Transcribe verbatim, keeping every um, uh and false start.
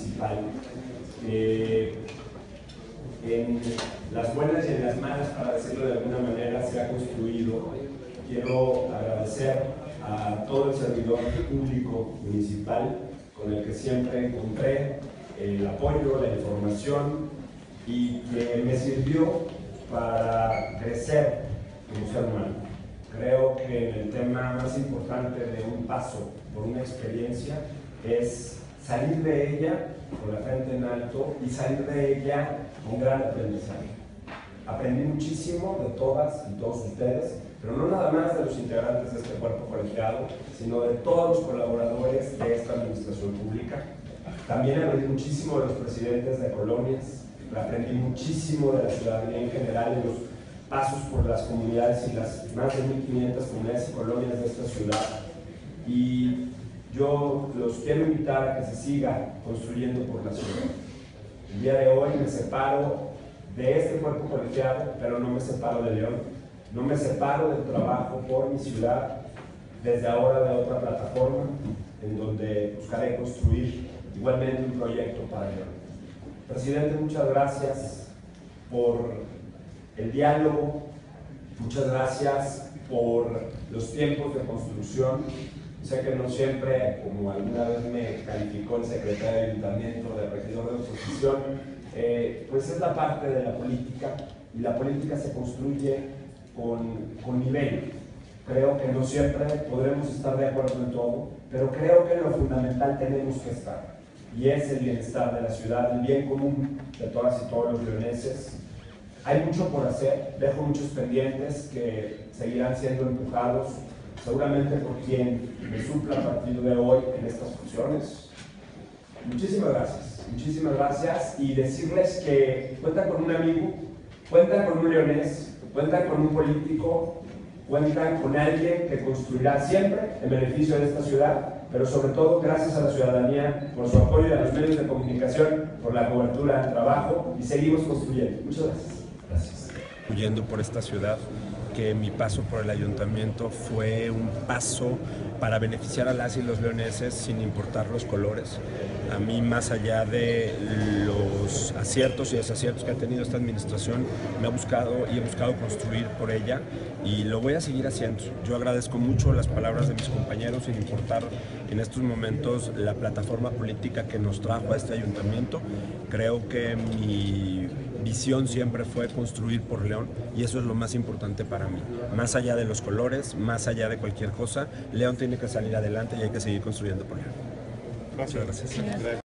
municipal. Eh, en las buenas y en las malas, para decirlo de alguna manera, se ha construido. Quiero agradecer a todo el servidor público municipal con el que siempre encontré el apoyo, la información y que me sirvió para crecer como ser humano. Creo que el tema más importante de un paso por una experiencia es salir de ella con la frente en alto y salir de ella con gran aprendizaje. Aprendí muchísimo de todas y todos ustedes, pero no nada más de los integrantes de este cuerpo colegiado, sino de todos los colaboradores de esta administración pública. También aprendí muchísimo de los presidentes de colonias, aprendí muchísimo de la ciudadanía en general, de los pasos por las comunidades y las más de mil quinientas comunidades y colonias de esta ciudad. Y yo los quiero invitar a que se siga construyendo por la ciudad. El día de hoy me separo de este cuerpo colegiado, pero no me separo de León. No me separo del trabajo por mi ciudad, desde ahora de otra plataforma, en donde buscaré construir igualmente un proyecto para León. Presidente, muchas gracias por el diálogo, muchas gracias por los tiempos de construcción. Sé que no siempre, como alguna vez me calificó el secretario de Ayuntamiento, de regidor de oposición, eh, pues es la parte de la política, y la política se construye con, con nivel. Creo que no siempre podremos estar de acuerdo en todo, pero creo que en lo fundamental tenemos que estar, y es el bienestar de la ciudad, el bien común de todas y todos los leoneses. Hay mucho por hacer, dejo muchos pendientes que seguirán siendo empujados, seguramente por quien me supla a partir de hoy en estas funciones. Muchísimas gracias, muchísimas gracias, y decirles que cuentan con un amigo, cuentan con un leonés, cuentan con un político, cuentan con alguien que construirá siempre en beneficio de esta ciudad, pero sobre todo gracias a la ciudadanía por su apoyo y a los medios de comunicación por la cobertura del trabajo, y seguimos construyendo. Muchas gracias. Gracias. Huyendo por esta ciudad, que mi paso por el ayuntamiento fue un paso para beneficiar a las y los leoneses sin importar los colores. A mí, más allá de los aciertos y desaciertos que ha tenido esta administración, me ha buscado y he buscado construir por ella, y lo voy a seguir haciendo. Yo agradezco mucho las palabras de mis compañeros, sin importar en estos momentos la plataforma política que nos trajo a este ayuntamiento. Creo que mi visión siempre fue construir por León, y eso es lo más importante para mí. Más allá de los colores, más allá de cualquier cosa, León tiene que salir adelante y hay que seguir construyendo por León. Muchas gracias.